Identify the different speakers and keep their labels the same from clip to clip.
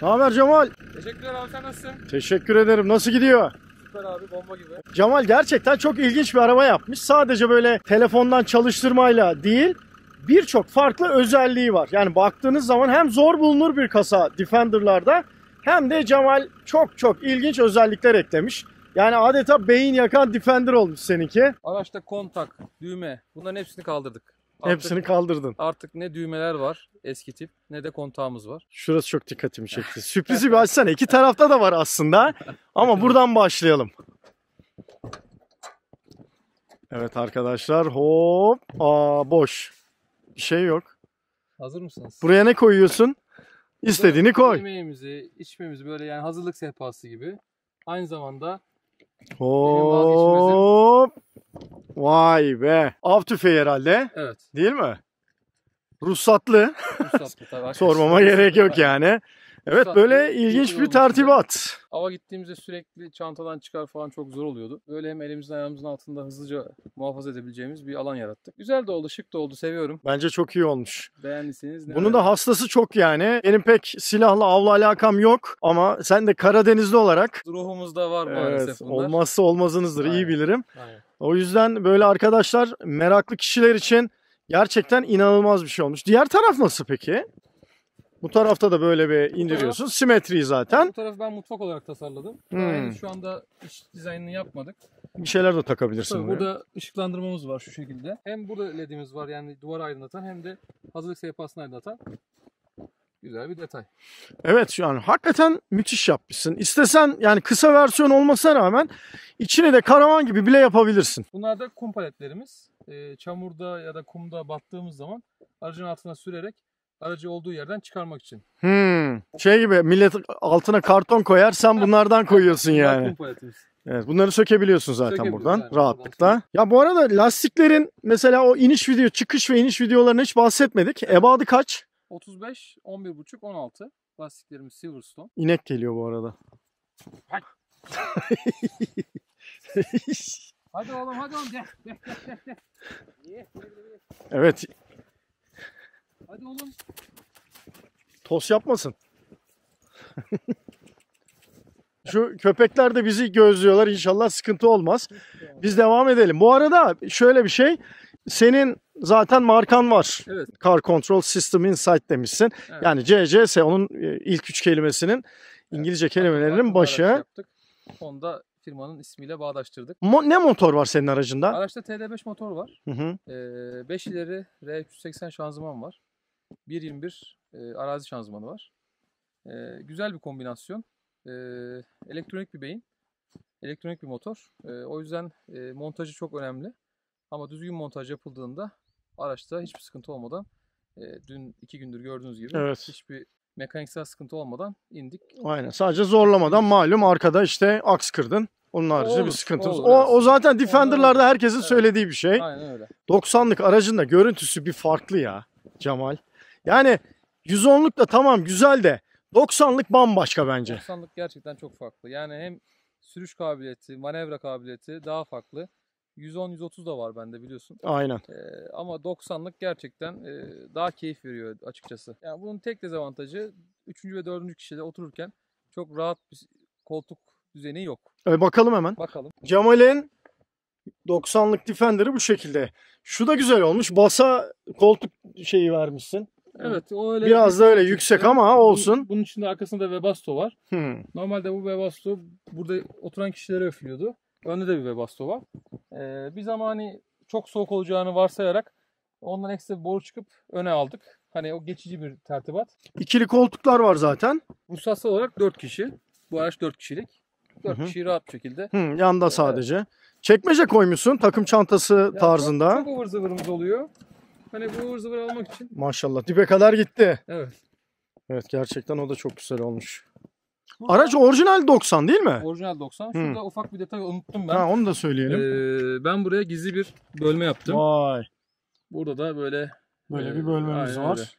Speaker 1: Ne haber Cemal?
Speaker 2: Teşekkürler abi, sen nasılsın?
Speaker 1: Teşekkür ederim. Nasıl gidiyor?
Speaker 2: Süper abi, bomba gibi.
Speaker 1: Cemal gerçekten çok ilginç bir araba yapmış. Sadece böyle telefondan çalıştırmayla değil, birçok farklı özelliği var. Yani baktığınız zaman hem zor bulunur bir kasa Defender'larda hem de Cemal çok ilginç özellikler eklemiş. Yani adeta beyin yakan Defender olmuş seninki.
Speaker 2: Araçta kontak, düğme, bunların hepsini kaldırdık.
Speaker 1: Hepsini kaldırdın.
Speaker 2: Artık ne düğmeler var eski tip ne de kontağımız var.
Speaker 1: Şurası çok dikkatimi çekti. Sürprizi bir açsana. İki tarafta da var aslında. Ama buradan başlayalım. Evet arkadaşlar, hop. Boş. Bir şey yok.
Speaker 2: Hazır mısınız?
Speaker 1: Buraya ne koyuyorsun? İstediğini koy.
Speaker 2: Yemeğimizi, içmemizi böyle yani hazırlık sehpası gibi. Aynı zamanda
Speaker 1: hop. Vay be. Av tüfeği herhalde.
Speaker 2: evet.
Speaker 1: Değil mi? Ruhsatlı.
Speaker 2: Tabii,
Speaker 1: Sormama gerek yok yani. Evet, böyle ilginç bir tertibat.
Speaker 2: Ava gittiğimizde sürekli çantadan çıkar falan çok zor oluyordu. Böyle hem elimizin ayağımızın altında hızlıca muhafaza edebileceğimiz bir alan yarattık. Güzel de oldu, şık da oldu, seviyorum.
Speaker 1: Bence çok iyi olmuş.
Speaker 2: Beğendiyseniz ne
Speaker 1: Bunun da hastası çok yani. Benim pek silahla avla alakam yok ama sen de Karadenizli olarak
Speaker 2: ruhumuzda var maalesef bunlar.
Speaker 1: Olmazsa olmazınızdır.
Speaker 2: Aynen.
Speaker 1: İyi bilirim.
Speaker 2: Aynen.
Speaker 1: O yüzden böyle arkadaşlar, meraklı kişiler için gerçekten inanılmaz bir şey olmuş. Diğer taraf nasıl peki? Bu tarafta da böyle bir indiriyorsun. Simetri zaten.
Speaker 2: Bu tarafı ben mutfak olarak tasarladım. Henüz şu anda iç dizaynını yapmadık.
Speaker 1: Bir şeyler de takabilirsin
Speaker 2: Tabii
Speaker 1: buraya.
Speaker 2: burada ışıklandırmamız var şu şekilde. Hem burada ledimiz var yani duvarı aydınlatan hem de hazırlık sehpasını aydınlatan güzel bir detay.
Speaker 1: Evet, şu an hakikaten müthiş yapmışsın. İstesen yani kısa versiyon olmasına rağmen içine de karavan gibi bile yapabilirsin.
Speaker 2: Bunlar da kum paletlerimiz. Çamurda ya da kumda battığımız zaman aracın altına sürerek aracı olduğu yerden çıkarmak için.
Speaker 1: Şey gibi, millet altına karton koyar, sen bunlardan koyuyorsun yani.
Speaker 2: Kum paletimiz.
Speaker 1: Evet, bunları sökebiliyorsun zaten
Speaker 2: Sökebiliyoruz,
Speaker 1: buradan
Speaker 2: aynen,
Speaker 1: rahatlıkla. Ya bu arada lastiklerin mesela o iniş video, çıkış ve iniş videolarına hiç bahsetmedik. Ebadı kaç?
Speaker 2: 35, 11,5, 16. Lastiklerimiz Silverstone.
Speaker 1: İnek geliyor bu arada.
Speaker 2: Hadi oğlum gel.
Speaker 1: Evet.
Speaker 2: Hadi oğlum.
Speaker 1: Toz yapmasın. Şu köpekler de bizi gözlüyorlar. İnşallah sıkıntı olmaz. Biz devam edelim. Bu arada şöyle bir şey. Senin zaten markan var.
Speaker 2: Evet.
Speaker 1: Car Control System Insight demişsin.
Speaker 2: Evet.
Speaker 1: Yani CCS onun ilk 3 kelimesinin İngilizce kelimelerinin başı.
Speaker 2: Yaptık. Onu da firmanın ismiyle bağdaştırdık.
Speaker 1: Ne motor var senin aracında?
Speaker 2: Araçta TD5 motor var.
Speaker 1: Hı hı.
Speaker 2: 5 ileri R380 şanzıman var. 1.21 arazi şanzımanı var. Güzel bir kombinasyon. Elektronik bir beyin. Elektronik bir motor. O yüzden montajı çok önemli. Ama düzgün montaj yapıldığında araçta hiçbir sıkıntı olmadan dün 2 gündür gördüğünüz gibi
Speaker 1: Evet.
Speaker 2: hiçbir mekaniksel sıkıntı olmadan indik.
Speaker 1: Aynen. Sadece zorlamadan malum arkada işte aks kırdın. Onun haricinde bir sıkıntımız.
Speaker 2: olur, evet.
Speaker 1: O zaten Defender'larda herkesin söylediği bir şey.
Speaker 2: Aynen öyle.
Speaker 1: 90'lık aracın da görüntüsü bir farklı ya Cemal. Yani 110'luk da tamam güzel de 90'lık bambaşka bence.
Speaker 2: 90'lık gerçekten çok farklı. Yani hem sürüş kabiliyeti, manevra kabiliyeti daha farklı. 110-130 da var bende biliyorsun.
Speaker 1: Aynen.
Speaker 2: Ama 90'lık gerçekten daha keyif veriyor açıkçası. Yani bunun tek dezavantajı 3. ve 4. kişide otururken çok rahat bir koltuk düzeni yok.
Speaker 1: Bakalım hemen.
Speaker 2: Bakalım.
Speaker 1: Cemal'in 90'lık Defender'ı bu şekilde. Şu da güzel olmuş. Basa koltuk şeyi vermişsin.
Speaker 2: Evet, o öyle.
Speaker 1: Biraz da öyle yüksek ama olsun.
Speaker 2: Bunun içinde arkasında Webasto var. Normalde bu Webasto burada oturan kişilere üflüyordu. Önde de bir Webasto var. Biz ama hani çok soğuk olacağını varsayarak ondan ekstra bir boru çıkıp öne aldık. Hani o geçici bir tertibat.
Speaker 1: İkili koltuklar var zaten.
Speaker 2: Ruhsatsal olarak 4 kişi. Bu araç 4 kişilik. 4 kişiyi rahat bir şekilde.
Speaker 1: Yanda sadece. Evet. Çekmece koymuşsun takım çantası tarzında.
Speaker 2: Çok ıvır zıvırımız oluyor. Hani bu ıvır zıvır almak için.
Speaker 1: Maşallah dibe kadar gitti.
Speaker 2: Evet.
Speaker 1: Evet, gerçekten o da çok güzel olmuş. Araç orijinal 90 değil mi?
Speaker 2: Orijinal 90. Şurada ufak bir detay unuttum ben.
Speaker 1: Onu da söyleyelim.
Speaker 2: Ben buraya gizli bir bölme yaptım.
Speaker 1: Vay.
Speaker 2: Burada da böyle
Speaker 1: bir bölmemiz var.
Speaker 2: Öyle.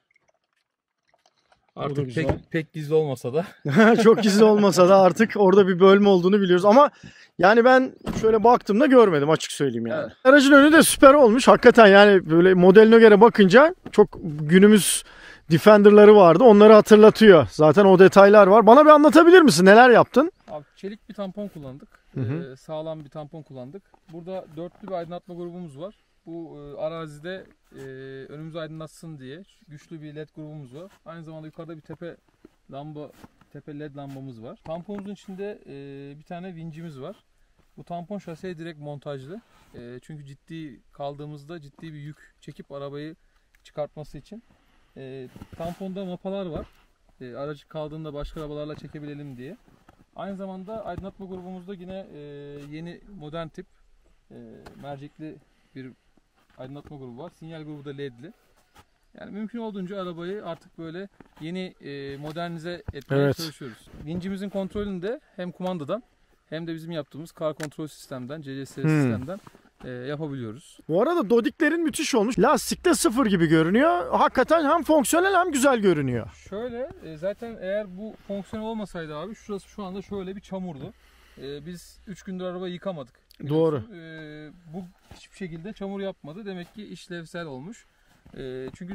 Speaker 2: Artık pek gizli olmasa da.
Speaker 1: Çok gizli olmasa da artık orada bir bölme olduğunu biliyoruz. Ama yani ben şöyle baktığımda görmedim, açık söyleyeyim yani. Evet. Aracın önü de süper olmuş. Hakikaten yani böyle modeline göre bakınca çok günümüz Defender'ları vardı. Onları hatırlatıyor. Zaten o detaylar var. Bana bir anlatabilir misin? Neler yaptın?
Speaker 2: Abi çelik bir tampon kullandık. Sağlam bir tampon kullandık. Burada dörtlü bir aydınlatma grubumuz var. Bu arazide önümüzü aydınlatsın diye güçlü bir led grubumuz var. Aynı zamanda yukarıda bir tepe led lambamız var. Tamponumuzun içinde bir tane vincimiz var. Bu tampon şaseye direkt montajlı. Çünkü ciddi kaldığımızda ciddi bir yük çekip arabayı çıkartması için. Tamponda mapalar var. Aracı kaldığında başka arabalarla çekebilelim diye. Aynı zamanda aydınlatma grubumuzda yine yeni modern tip mercekli bir aydınlatma grubu var. Sinyal grubu da ledli. Yani mümkün olduğunca arabayı artık böyle yeni modernize etmeye çalışıyoruz. Vincimizin kontrolünü de hem kumandadan hem de bizim yaptığımız car kontrol sistemden, CCS sistemden yapabiliyoruz.
Speaker 1: Bu arada dodiklerin müthiş olmuş. Lastikte sıfır gibi görünüyor. Hakikaten hem fonksiyonel hem güzel görünüyor.
Speaker 2: Şöyle zaten eğer bu fonksiyonel olmasaydı abi şurası şu anda şöyle bir çamurdu. Biz 3 gündür arabayı yıkamadık.
Speaker 1: Doğru.
Speaker 2: Bu hiçbir şekilde çamur yapmadı. Demek ki işlevsel olmuş. Çünkü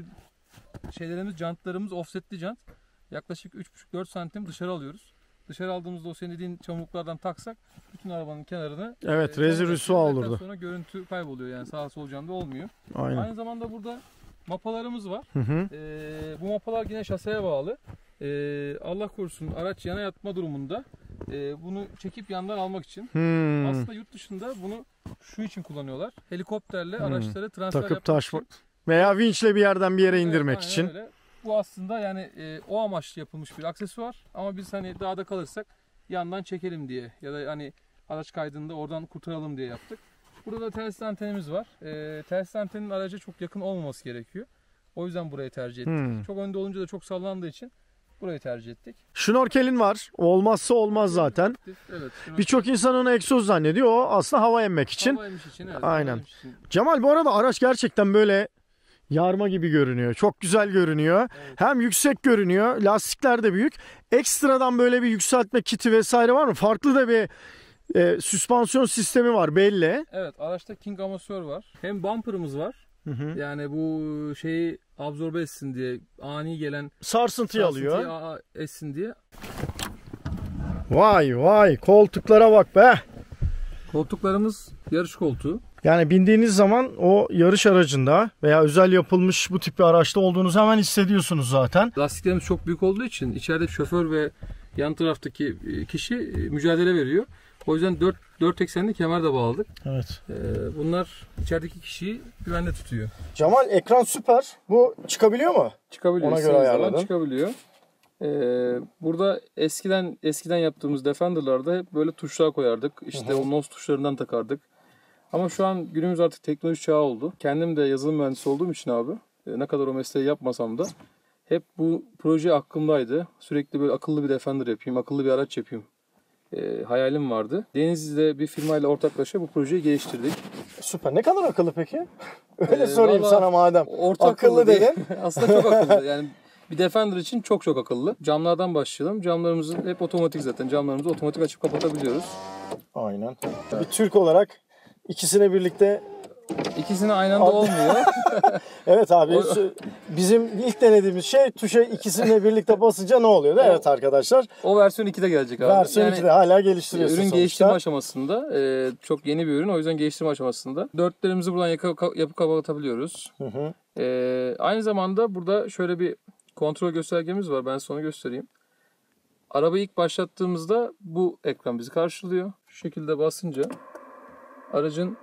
Speaker 2: jantlarımız offsetli jant. Yaklaşık 3,5-4 santim dışarı alıyoruz. Dışarı aldığımızda o senin dediğin çamurluklardan taksak bütün arabanın kenarını
Speaker 1: rezil rüsva olurdu.
Speaker 2: Sonra görüntü kayboluyor yani sağa sol camda olmuyor.
Speaker 1: Aynen.
Speaker 2: Aynı zamanda burada mapalarımız var. Bu mapalar yine şaseye bağlı. Allah korusun araç yana yatma durumunda bunu çekip yandan almak için. Aslında yurt dışında bunu şu için kullanıyorlar. Helikopterle araçları transfer
Speaker 1: takıp
Speaker 2: yapmak için.
Speaker 1: Veya vinçle bir yerden bir yere indirmek için.
Speaker 2: Öyle. Bu aslında yani o amaçlı yapılmış bir aksesuar. Ama biz hani dağda kalırsak yandan çekelim diye ya da hani araç kaydında oradan kurtaralım diye yaptık. Burada da telsiz antenimiz var. Telsiz antenin araca çok yakın olmaması gerekiyor. O yüzden burayı tercih ettik. Çok önde olunca da çok sallandığı için burayı tercih ettik.
Speaker 1: Şnorkelin var. Olmazsa olmaz zaten.
Speaker 2: Evet.
Speaker 1: Birçok insan onu egzoz zannediyor. O aslında hava emmek için.
Speaker 2: Hava emiş için evet.
Speaker 1: Aynen. Cemal bu arada araç gerçekten böyle yarma gibi görünüyor. Çok güzel görünüyor.
Speaker 2: Evet.
Speaker 1: Hem yüksek görünüyor. Lastikler de büyük. Ekstradan böyle bir yükseltme kiti vesaire var mı? Farklı da bir süspansiyon sistemi var belli.
Speaker 2: Evet, araçta King amasör var. Hem bumper'ımız var. Yani bu şeyi absorbe etsin diye, ani gelen
Speaker 1: Sarsıntıyı alıyor.
Speaker 2: etsin diye.
Speaker 1: Vay koltuklara bak be.
Speaker 2: Koltuklarımız yarış koltuğu.
Speaker 1: Yani bindiğiniz zaman o yarış aracında veya özel yapılmış bu tip bir araçta olduğunuzu hemen hissediyorsunuz zaten.
Speaker 2: Lastiklerimiz çok büyük olduğu için içeride şoför ve yan taraftaki kişi mücadele veriyor. O yüzden 4 eksenli kemer de bağladık.
Speaker 1: Evet.
Speaker 2: Bunlar içerideki kişiyi güvende tutuyor.
Speaker 1: Cemal ekran süper. Bu çıkabiliyor mu?
Speaker 2: Çıkabiliyor.
Speaker 1: Ona göre ayarladım.
Speaker 2: Çıkabiliyor. Burada eskiden yaptığımız Defender'larda hep böyle tuşlar koyardık. İşte o nose tuşlarından takardık. Ama şu an günümüz artık teknoloji çağı oldu. Kendim de yazılım mühendisi olduğum için abi ne kadar o mesleği yapmasam da hep bu proje aklımdaydı. Sürekli böyle akıllı bir Defender yapayım, akıllı bir araç yapayım hayalim vardı. Denizli'de bir firmayla ortaklaşa bu projeyi geliştirdik.
Speaker 1: Süper. Ne kadar akıllı peki? Öyle sorayım sana madem.
Speaker 2: Akıllı dedin. Aslında çok akıllı. Yani bir Defender için çok akıllı. Camlardan başlayalım. Camlarımız hep otomatik zaten. Camlarımızı otomatik açıp kapatabiliyoruz.
Speaker 1: Aynen. Bir Türk olarak ikisini birlikte...
Speaker 2: İkisini aynı anda olmuyor.
Speaker 1: Evet abi. Bizim ilk denediğimiz şey tuşa ikisini birlikte basınca ne oluyor? Evet arkadaşlar.
Speaker 2: O versiyon 2'de gelecek abi.
Speaker 1: Versiyon 2'de hala geliştiriyorsun
Speaker 2: ürün
Speaker 1: sonuçta.
Speaker 2: geliştirme aşamasında. Çok yeni bir ürün. O yüzden geliştirme aşamasında. Dörtlerimizi buradan yapıp kapatabiliyoruz. Aynı zamanda burada şöyle bir kontrol göstergemiz var. Ben sana göstereyim. Arabayı ilk başlattığımızda bu ekran bizi karşılıyor. Şu şekilde basınca aracın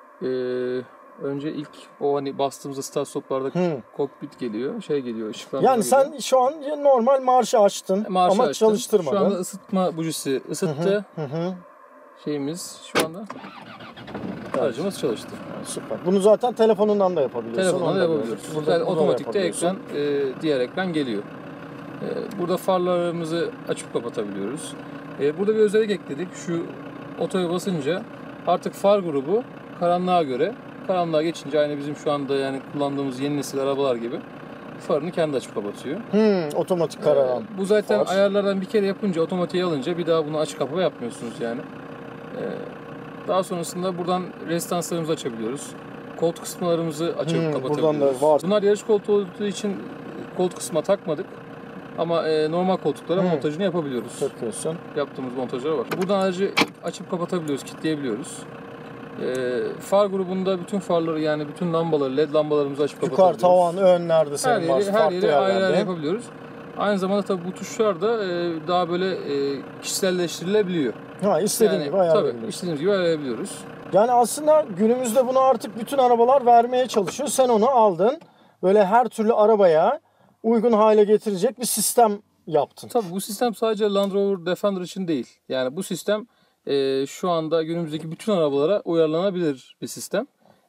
Speaker 2: önce ilk o hani bastığımızda start stop'larda kokpit geliyor, geliyor, ışıklandırma
Speaker 1: yani
Speaker 2: geliyor.
Speaker 1: sen şu an normal marşı açtın ama açtım. Çalıştırmadın.
Speaker 2: Şu anda ısıtma bujisi ısıttı. Şeyimiz şu anda aracımız çalıştı.
Speaker 1: Süper. Bunu zaten telefonundan da yapabiliyorsun.
Speaker 2: Telefondan da yapabiliyoruz. Burada otomatikte ekran, diğer ekran geliyor. Burada farlarımızı açıp kapatabiliyoruz. Burada bir özellik ekledik. Şu otoya basınca artık far grubu karanlığa geçince aynı bizim şu anda yani kullandığımız yeni nesil arabalar gibi farını kendi açıp kapatıyor.
Speaker 1: Otomatik kararan.
Speaker 2: Bu zaten ayarlardan bir kere yapınca, otomatiğe alınca bir daha bunu açık kapama yapmıyorsunuz yani. Daha sonrasında buradan rezistanslarımızı açabiliyoruz. Koltuk ısıtmalarımızı açıp kapatabiliyoruz.
Speaker 1: Buradan da var.
Speaker 2: Bunlar yarış koltuğu olduğu için koltuk kısmına takmadık. Ama normal koltuklara montajını yapabiliyoruz.
Speaker 1: Takıyorsun.
Speaker 2: Yaptığımız montajlara bak. Buradan aracı açıp kapatabiliyoruz, kilitleyebiliyoruz. Far grubunda bütün farları, yani bütün lambaları, led lambalarımızı açıp kapatabiliyoruz.
Speaker 1: Yukarı, tavan, ön nerede senin
Speaker 2: her
Speaker 1: varsa farklı
Speaker 2: yeri ayrı
Speaker 1: yerlerde.
Speaker 2: ayrı yapabiliyoruz. Aynı zamanda tabii bu tuşlar da daha böyle kişiselleştirilebiliyor.
Speaker 1: Ha, istediğin gibi ayarlayabiliyorsun.
Speaker 2: Tabii istediğimiz gibi ayarlayabiliyoruz.
Speaker 1: Yani aslında günümüzde bunu artık bütün arabalar vermeye çalışıyor. Sen onu aldın. Böyle her türlü arabaya uygun hale getirecek bir sistem yaptın.
Speaker 2: Tabii bu sistem sadece Land Rover Defender için değil. Yani bu sistem şu anda günümüzdeki bütün arabalara uyarlanabilir bir sistem.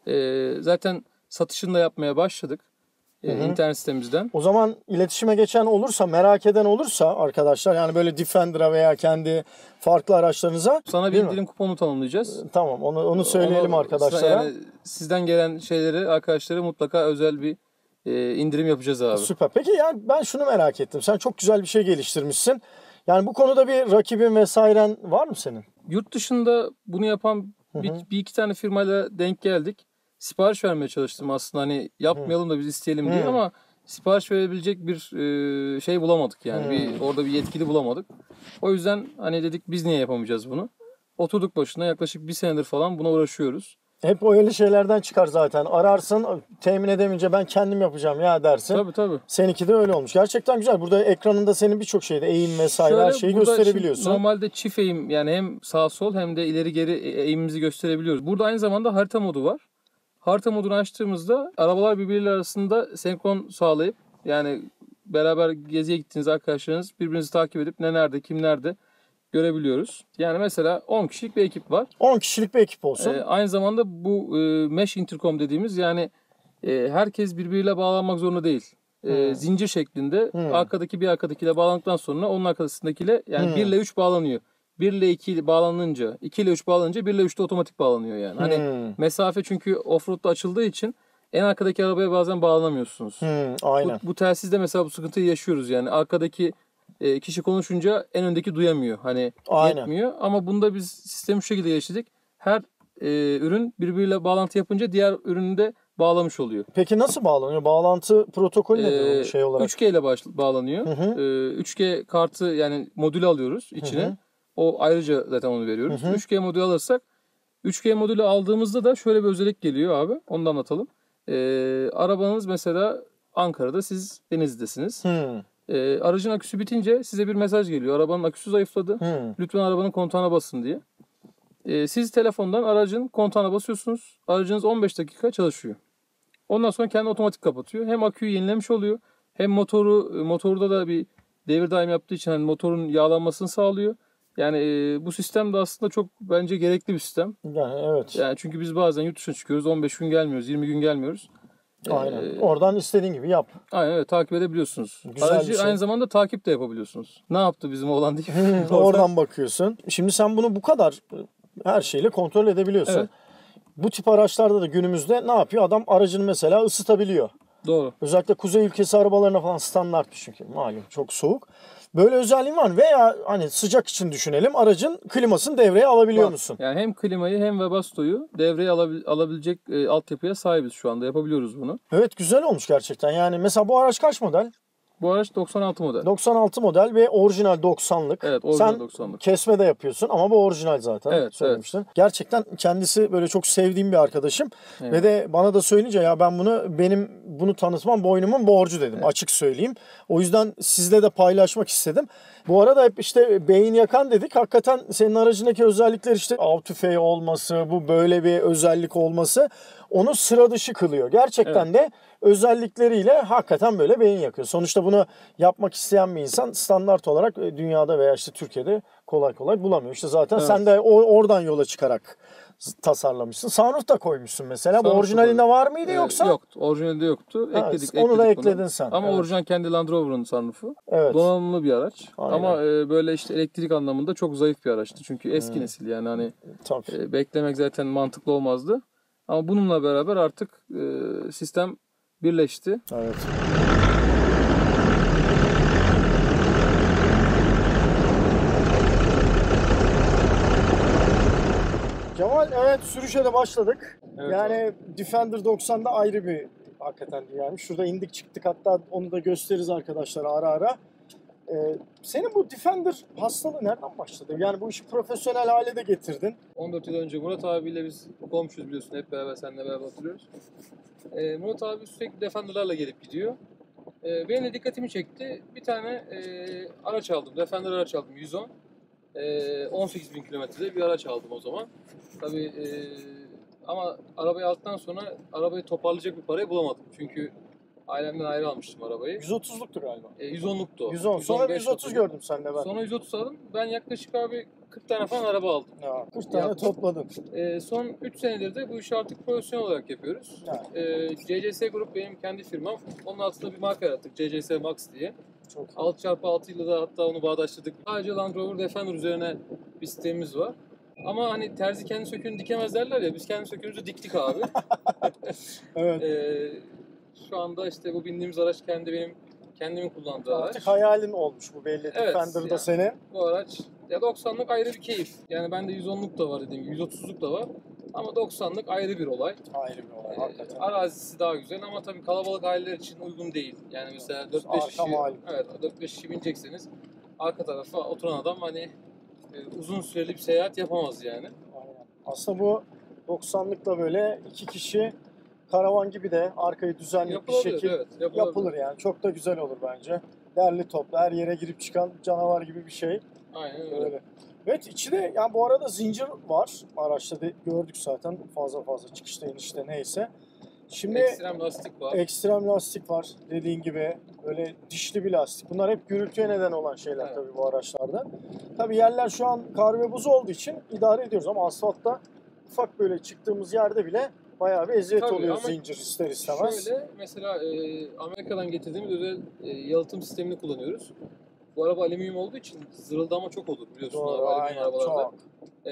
Speaker 2: Zaten satışını da yapmaya başladık internet sitemizden.
Speaker 1: O zaman iletişime geçen olursa, merak eden olursa arkadaşlar, yani böyle Defender'a veya kendi farklı araçlarınıza,
Speaker 2: sana bir indirim kuponu tanımlayacağız.
Speaker 1: Tamam, onu söyleyelim arkadaşlara.
Speaker 2: Yani sizden gelen şeyleri, arkadaşlara mutlaka özel bir indirim yapacağız abi.
Speaker 1: Süper. Peki yani ben şunu merak ettim. Sen çok güzel bir şey geliştirmişsin. Yani bu konuda bir rakibin vesairen var mı senin?
Speaker 2: Yurt dışında bunu yapan bir iki tane firmayla denk geldik. Sipariş vermeye çalıştım aslında, hani yapmayalım da biz isteyelim diye, ama sipariş verebilecek bir şey bulamadık yani. Orada bir yetkili bulamadık. O yüzden hani dedik biz niye yapamayacağız bunu? Oturduk başına, yaklaşık bir senedir falan buna uğraşıyoruz.
Speaker 1: Hep öyle şeylerden çıkar zaten. Ararsın, temin edemeyince ben kendim yapacağım ya dersin.
Speaker 2: Tabii.
Speaker 1: Seninki de öyle olmuş. Gerçekten güzel. Burada ekranında senin birçok şeyde eğim vesaire her şeyi gösterebiliyorsun.
Speaker 2: Normalde çift eğim, yani hem sağ sol hem de ileri geri eğimimizi gösterebiliyoruz. Burada aynı zamanda harita modu var. Harita modunu açtığımızda arabalar birbirleri arasında senkron sağlayıp, yani beraber geziye gittiğiniz arkadaşlarınız birbirinizi takip edip ne nerede, kim nerede görebiliyoruz. Yani mesela 10 kişilik bir ekip var.
Speaker 1: 10 kişilik bir ekip olsun.
Speaker 2: Aynı zamanda bu mesh intercom dediğimiz, yani herkes birbiriyle bağlanmak zorunda değil. Zincir şeklinde arkadaki bir arkadakiyle bağlandıktan sonra onun arkasındakiyle, yani 1 ile 3 bağlanıyor. 1 ile 2 bağlanınca, 2 ile 3 bağlanınca 1 ile 3 de otomatik bağlanıyor yani. Hani mesafe çünkü offroad'da açıldığı için en arkadaki arabaya bazen bağlanamıyorsunuz.
Speaker 1: Aynen.
Speaker 2: Bu telsizde mesela bu sıkıntıyı yaşıyoruz yani. Arkadaki kişi konuşunca en öndeki duyamıyor. Hani yetmiyor. Ama bunda biz sistemi şu şekilde geliştirdik. Her ürün birbiriyle bağlantı yapınca diğer ürünü de bağlamış oluyor.
Speaker 1: Peki nasıl bağlanıyor? Bağlantı protokolü nedir onun şey olarak?
Speaker 2: 3G ile bağlanıyor. 3G kartı, yani modülü alıyoruz içine. O ayrıca zaten onu veriyoruz. 3G modülü alırsak, 3G modülü aldığımızda da şöyle bir özellik geliyor abi. Onu da anlatalım. Arabanız mesela Ankara'da, siz Denizli'desiniz. Aracın aküsü bitince size bir mesaj geliyor. Arabanın aküsü zayıfladı. Lütfen arabanın kontağına basın diye. Siz telefondan aracın kontağına basıyorsunuz. Aracınız 15 dakika çalışıyor. Ondan sonra kendi otomatik kapatıyor. Hem aküyü yenilemiş oluyor, hem motorda da bir devir daim yaptığı için hani motorun yağlanmasını sağlıyor. Yani bu sistem de aslında çok bence gerekli bir sistem.
Speaker 1: Yani evet.
Speaker 2: Yani çünkü biz bazen yurt dışına çıkıyoruz, 15 gün gelmiyoruz, 20 gün gelmiyoruz.
Speaker 1: Aynen. Oradan istediğin gibi yap.
Speaker 2: Aynen, evet, takip edebiliyorsunuz.
Speaker 1: Güzel
Speaker 2: Aracı
Speaker 1: bir şey.
Speaker 2: aynı zamanda takip de yapabiliyorsunuz. Ne yaptı bizim oğlan diye.
Speaker 1: Oradan bakıyorsun. Şimdi sen bunu bu kadar her şeyle kontrol edebiliyorsun.
Speaker 2: Evet.
Speaker 1: Bu tip araçlarda da günümüzde ne yapıyor? Adam aracını mesela ısıtabiliyor.
Speaker 2: Doğru.
Speaker 1: Özellikle kuzey ülkesi arabalarına falan standart, çünkü malum çok soğuk. Böyle özelliğin var. Veya hani sıcak için düşünelim, aracın klimasını devreye alabiliyor musun?
Speaker 2: Yani hem klimayı hem Webasto'yu devreye alabilecek altyapıya sahibiz şu anda. Yapabiliyoruz bunu.
Speaker 1: Evet, güzel olmuş gerçekten. Yani mesela bu araç kaç model?
Speaker 2: Bu araç 96 model.
Speaker 1: 96 model ve orijinal 90'lık.
Speaker 2: Evet, orijinal
Speaker 1: Sen
Speaker 2: 90'lık.
Speaker 1: kesme de yapıyorsun ama bu orijinal zaten.
Speaker 2: Evet,
Speaker 1: söylemiştin. Gerçekten kendisi böyle çok sevdiğim bir arkadaşım.
Speaker 2: Evet.
Speaker 1: Ve de bana da söyleyince ya ben bunu tanıtmam boynumun borcu dedim. Evet. Açık söyleyeyim. O yüzden sizle de paylaşmak istedim. Bu arada hep işte beyin yakan dedik. Hakikaten senin aracındaki özellikler, işte av tüfeği olması, bu böyle bir özellik olması onu sıra dışı kılıyor. Gerçekten de özellikleriyle hakikaten böyle beyin yakıyor. Sonuçta bunu yapmak isteyen bir insan standart olarak dünyada veya işte Türkiye'de kolay kolay bulamıyor. İşte zaten sen de oradan yola çıkarak tasarlamışsın. Sunroof da koymuşsun mesela. Bu orijinalinde var mıydı yoksa?
Speaker 2: Yoktu. Orijinalinde yoktu. Ekledik
Speaker 1: onu da ekledin
Speaker 2: bunu.
Speaker 1: sen.
Speaker 2: Ama orijinal kendi Land Rover'ın sunroofu.
Speaker 1: Evet.
Speaker 2: Donanımlı bir araç.
Speaker 1: Aynen.
Speaker 2: Ama böyle işte elektrik anlamında çok zayıf bir araçtı. Çünkü eski nesil, yani hani beklemek zaten mantıklı olmazdı. Ama bununla beraber artık sistem birleşti.
Speaker 1: Evet. Cemal, evet, sürüşe de başladık.
Speaker 2: Evet,
Speaker 1: yani Defender 90'da ayrı bir hakikaten dünyaymış. Şurada indik çıktık, hatta onu da gösteririz arkadaşlar ara ara. Senin bu Defender hastalığı nereden başladı? Yani bu işi profesyonel hale de getirdin.
Speaker 2: 14 yıl önce Murat abiyle biz komşuyuz biliyorsun. Hep beraber seninle beraber oturuyoruz. Murat abi sürekli Defender'larla gelip gidiyor. Benim de dikkatimi çekti. Bir tane araç aldım. Defender araç aldım 110. 18.000 kilometrede bir araç aldım o zaman. Tabii ama arabayı aldıktan sonra arabayı toparlayacak bir parayı bulamadım. Çünkü ailemden ayrı almıştım arabayı.
Speaker 1: 130'luktu galiba.
Speaker 2: 110'luktu o.
Speaker 1: 110. Sonra bir 130 gördüm sende ben.
Speaker 2: Sonra 130 aldım. Ben yaklaşık abi 40 tane falan araba aldım.
Speaker 1: Ya, 40 tane
Speaker 2: Yaptım.
Speaker 1: topladın.
Speaker 2: Son 3 senedir de bu işi artık profesyonel olarak yapıyoruz.
Speaker 1: Yani.
Speaker 2: CCS Grup benim kendi firmam. Onun altında bir marka yarattık. CCS Max diye.
Speaker 1: Çok iyi.
Speaker 2: 6x6 ile de hatta onu bağdaştırdık. Sadece Land Rover Defender üzerine bir sistemimiz var. Ama hani terzi kendi söküğünü dikemez derler ya, biz kendi söküğümüzü diktik abi.
Speaker 1: Evet.
Speaker 2: Şu anda işte bu bindiğimiz araç kendimin kullandığı araç.
Speaker 1: Artık hayalin olmuş bu belli.
Speaker 2: Evet,
Speaker 1: Defender'da
Speaker 2: yani
Speaker 1: senin.
Speaker 2: Bu araç ya 90'lık ayrı bir keyif. Yani bende 110'luk da var dediğim gibi, 130'luk da var. Ama 90'lık ayrı bir olay.
Speaker 1: Ayrı bir olay hakikaten.
Speaker 2: Arazisi daha güzel ama tabii kalabalık aileler için uygun değil. Yani mesela 4-5
Speaker 1: Arka
Speaker 2: kişi,
Speaker 1: malum.
Speaker 2: evet 4-5 kişi binecekseniz arka tarafa oturan adam hani uzun süreli bir seyahat yapamaz yani.
Speaker 1: Aynen. Aslında bu 90'lıkla böyle 2 kişi karavan gibi de arkayı düzenli bir
Speaker 2: Yapılabilir,
Speaker 1: şekil
Speaker 2: evet,
Speaker 1: yapılır yani. Çok da güzel olur bence. Derli toplu, her yere girip çıkan canavar gibi bir şey.
Speaker 2: Aynen öyle.
Speaker 1: Öyle. Evet, içi de yani bu arada zincir var. Araçta da gördük zaten fazla çıkışta inişte neyse. Şimdi
Speaker 2: Ekstrem lastik var.
Speaker 1: ekstrem lastik var dediğin gibi, böyle dişli bir lastik. Bunlar hep gürültüye neden olan şeyler
Speaker 2: Evet.
Speaker 1: tabii bu araçlarda. Tabii yerler şu an kar ve buz olduğu için idare ediyoruz ama asfaltta ufak böyle çıktığımız yerde bile bayağı bir eziyet
Speaker 2: Tabii
Speaker 1: oluyor
Speaker 2: ama
Speaker 1: zincir ister istemez.
Speaker 2: Şöyle mesela Amerika'dan getirdiğimiz özel yalıtım sistemini kullanıyoruz. Bu araba alüminyum olduğu için zırıldama çok olur biliyorsun abi,
Speaker 1: Doğru,
Speaker 2: alüminyum
Speaker 1: aynen,
Speaker 2: arabalarda.
Speaker 1: çok.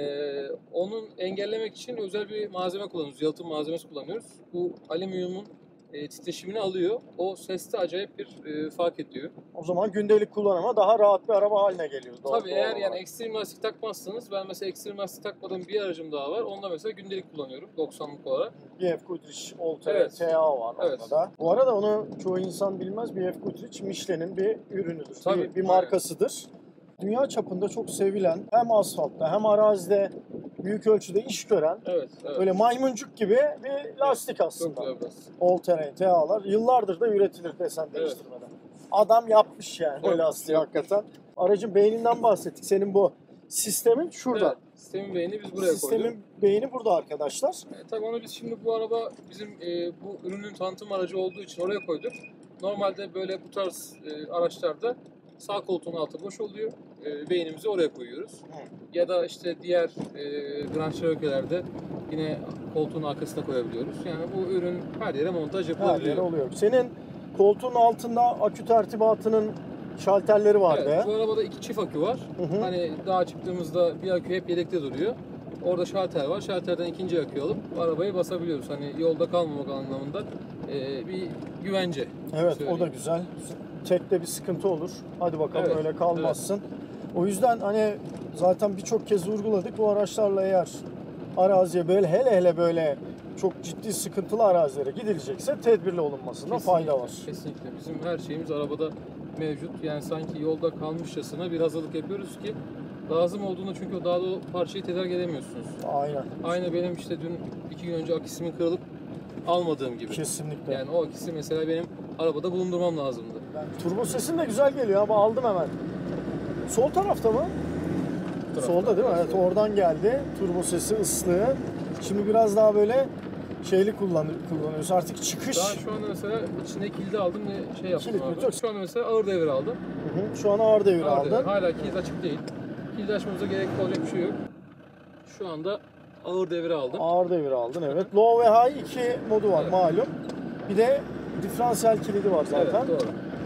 Speaker 2: Onun engellemek için özel bir malzeme kullanıyoruz. Yalıtım malzemesi kullanıyoruz. Bu alüminyumun titreşimini alıyor. O seste acayip bir fark ediyor.
Speaker 1: O zaman gündelik kullanıma daha rahat bir araba haline geliyor.
Speaker 2: Tabii eğer
Speaker 1: olarak.
Speaker 2: yani ekstrem lastik takmazsanız, ben mesela ekstrem lastik takmadığım bir aracım daha var. Onda mesela gündelik kullanıyorum 90'lık olarak.
Speaker 1: BF Goodrich Ultra
Speaker 2: Evet.
Speaker 1: TA var
Speaker 2: Evet.
Speaker 1: onda da. Bu arada onu çoğu insan bilmez. BF Goodrich Michelin'in bir ürünüdür.
Speaker 2: Tabii,
Speaker 1: Bir markasıdır. Dünya çapında çok sevilen, hem asfaltta hem arazide büyük ölçüde iş gören,
Speaker 2: Evet.
Speaker 1: böyle maymuncuk gibi bir lastik
Speaker 2: Çok
Speaker 1: aslında.
Speaker 2: güzel biraz.
Speaker 1: All Terrain TA'lar yıllardır da üretilir desen değiştirmeden. Adam yapmış yani
Speaker 2: Evet.
Speaker 1: o lastiği hakikaten. Aracın beyninden bahsettik. Senin bu sistemin şurada.
Speaker 2: Evet, sistemin beyni biz buraya koyduk.
Speaker 1: Sistemin beyni burada arkadaşlar.
Speaker 2: Tabii onu biz şimdi, bu araba bizim bu ürünün tanıtım aracı olduğu için oraya koyduk. Normalde böyle bu tarz araçlarda sağ koltuğun altı boş oluyor. Beynimizi oraya koyuyoruz. Ya da işte diğer Grand Cherokee'lerde yine koltuğun arkasına koyabiliyoruz. Yani bu ürün her yere montaj
Speaker 1: Her
Speaker 2: yapılabiliyor.
Speaker 1: yere oluyor. Senin koltuğun altında akü tertibatının şalterleri vardı.
Speaker 2: Evet, bu arabada 2 çift akü var.
Speaker 1: Hı hı.
Speaker 2: Hani dağa çıktığımızda bir akü hep yedekte duruyor. Orada şalter var. Şalterden ikinci aküyü alıp arabayı basabiliyoruz. Hani yolda kalmamak anlamında bir güvence.
Speaker 1: Evet, o
Speaker 2: söyleyeyim.
Speaker 1: da güzel. Tekte bir sıkıntı olur. Hadi bakalım
Speaker 2: Evet,
Speaker 1: öyle kalmazsın. O yüzden hani zaten birçok kez vurguladık, bu araçlarla eğer araziye böyle hele böyle çok ciddi sıkıntılı arazilere gidilecekse tedbirli olunmasında fayda var.
Speaker 2: Kesinlikle. Bizim her şeyimiz arabada mevcut. Yani sanki yolda kalmışçasına bir hazırlık yapıyoruz ki lazım olduğunda, çünkü o dağda o parçayı tedarik edemiyorsunuz.
Speaker 1: Aynen.
Speaker 2: Aynı benim işte dün 2 gün önce akisimin kırılıp almadığım gibi.
Speaker 1: Kesinlikle.
Speaker 2: Yani o akisi mesela benim arabada bulundurmam lazımdı.
Speaker 1: Yani turbo sesin de güzel geliyor ama aldım hemen. Sol tarafta mı?
Speaker 2: Bu tarafta.
Speaker 1: Solda değil mi? Evet, oradan geldi. Turbo sesi, ıslığı. Şimdi biraz daha böyle şeyli kullanıyoruz. Artık çıkış.
Speaker 2: Daha şu anda mesela içine kilidi aldım ve şey yaptım
Speaker 1: Kilit mi?
Speaker 2: abi.
Speaker 1: Çok-
Speaker 2: Şu anda mesela ağır devir aldım.
Speaker 1: Hı hı. Şu an ağır devir
Speaker 2: Ağır devir.
Speaker 1: aldın.
Speaker 2: Hala kilit açık değil. Kilidi açmamıza gerek olacak bir şey yok. Şu anda ağır devir aldım.
Speaker 1: Ağır devir aldın, evet. Low ve high iki modu var,
Speaker 2: Evet.
Speaker 1: malum. Bir de diferansiyel kilidi var zaten.
Speaker 2: Evet, doğru.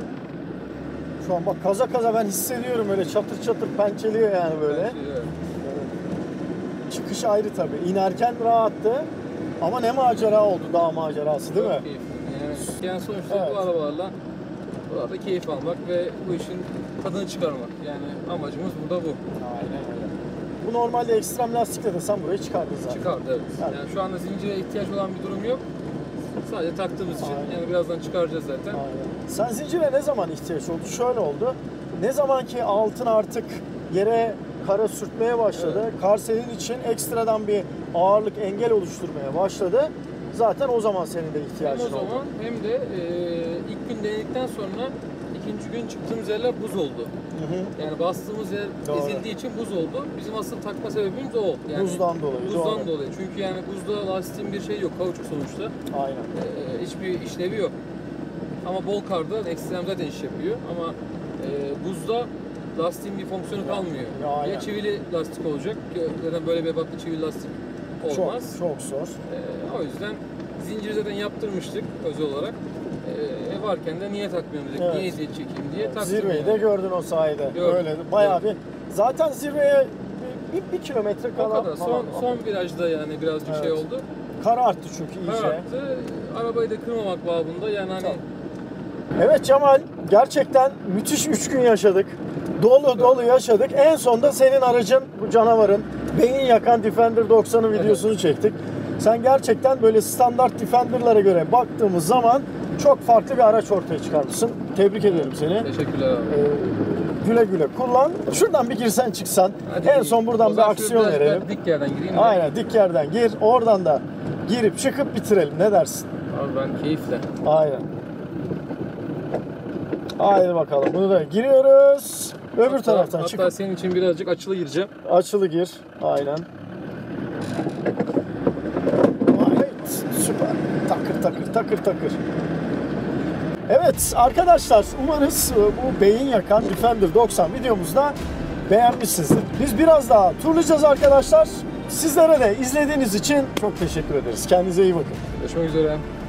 Speaker 1: Şu an bak kaza ben hissediyorum, öyle çatır çatır pençeliyor yani böyle.
Speaker 2: Evet.
Speaker 1: Çıkış ayrı tabii. İnerken rahattı. Ama ne macera oldu, dağ macerası değil mi?
Speaker 2: Çok keyifli. Yani sonuçta
Speaker 1: Evet.
Speaker 2: bu arabalarla burada keyif almak ve bu işin tadını çıkarmak. Yani amacımız burada bu.
Speaker 1: Aynen öyle. Bu normalde ekstrem lastikle de sen burayı çıkardın zaten.
Speaker 2: Çıkardı, evet.
Speaker 1: Evet.
Speaker 2: Yani şu anda zincire ihtiyaç olan bir durum yok. Sadece taktığımız için
Speaker 1: Aynen.
Speaker 2: yani birazdan çıkaracağız zaten.
Speaker 1: Aynen. Sen zincire ne zaman ihtiyaç oldu? Şöyle oldu. Ne zaman ki altın artık yere kara sürtmeye başladı.
Speaker 2: Evet.
Speaker 1: Kar senin için ekstradan bir ağırlık engel oluşturmaya başladı. Zaten o zaman senin de
Speaker 2: Hem
Speaker 1: ihtiyacın
Speaker 2: o zaman
Speaker 1: oldu.
Speaker 2: hem de ilk gün denedikten sonra ikinci gün çıktığımız yerler buz oldu.
Speaker 1: Hı hı.
Speaker 2: Yani bastığımız yer
Speaker 1: Doğru.
Speaker 2: ezildiği için buz oldu. Bizim asıl takma sebebimiz o. Yani
Speaker 1: Buzdan dolayı.
Speaker 2: Buzdan
Speaker 1: Doğru.
Speaker 2: dolayı. Çünkü yani buzda lastiğin bir şey yok. Kauçuk sonuçta.
Speaker 1: Aynen.
Speaker 2: Hiçbir işlevi yok. Ama bol karda ekstrem zaten iş yapıyor. Ama buzda lastiğin bir fonksiyonu kalmıyor.
Speaker 1: ya aynen.
Speaker 2: Ya çivili lastik olacak. Zaten böyle bir ebatlı çivili lastik olmaz.
Speaker 1: Çok zor.
Speaker 2: O yüzden zinciri zaten yaptırmıştık özel olarak. Varken de niye takmıyorum dedik,
Speaker 1: Evet.
Speaker 2: niye eziyet çekeyim diye taktım.
Speaker 1: Zirveyi de
Speaker 2: yani.
Speaker 1: gördün o sayede.
Speaker 2: Gördüm.
Speaker 1: Öyle. Bayağı bir. Zaten zirveye bir kilometre
Speaker 2: O
Speaker 1: kala
Speaker 2: kadar.
Speaker 1: falan.
Speaker 2: Son virajda yani birazcık
Speaker 1: Evet.
Speaker 2: şey oldu.
Speaker 1: Kar arttı çünkü iyice.
Speaker 2: Kararttı. Arabayı da kırmamak babında yani hani
Speaker 1: Tamam. Evet Cemal, gerçekten müthiş 3 gün yaşadık. Dolu dolu yaşadık. En sonunda senin aracın, bu canavarın, beyin yakan Defender 90'ın videosunu çektik. Sen gerçekten böyle standart Defender'lara göre baktığımız zaman çok farklı bir araç ortaya çıkarmışsın. Tebrik ederim seni.
Speaker 2: teşekkürler abi.
Speaker 1: Güle güle kullan. Şuradan bir girsen çıksan.
Speaker 2: Hadi
Speaker 1: En
Speaker 2: iyi.
Speaker 1: son
Speaker 2: O
Speaker 1: buradan bir
Speaker 2: zaman
Speaker 1: aksiyon
Speaker 2: şöyle
Speaker 1: verelim.
Speaker 2: Dik yerden gireyim de.
Speaker 1: Aynen, dik yerden gir. Oradan da girip çıkıp bitirelim. Ne dersin?
Speaker 2: Abi ben keyifle.
Speaker 1: Aynen. Haydi bakalım. Bunu da giriyoruz. Öbür taraftan
Speaker 2: hatta
Speaker 1: çıkıp
Speaker 2: senin için birazcık açılı gireceğim.
Speaker 1: açılı gir. Aynen. Evet, süper. Takır takır takır takır. Evet arkadaşlar, umarız bu beyin yakan Defender 90 videomuzda beğenmişsinizdir. Biz biraz daha turlayacağız arkadaşlar. Sizlere de izlediğiniz için çok teşekkür ederiz. Kendinize iyi bakın.
Speaker 2: Görüşmek üzere.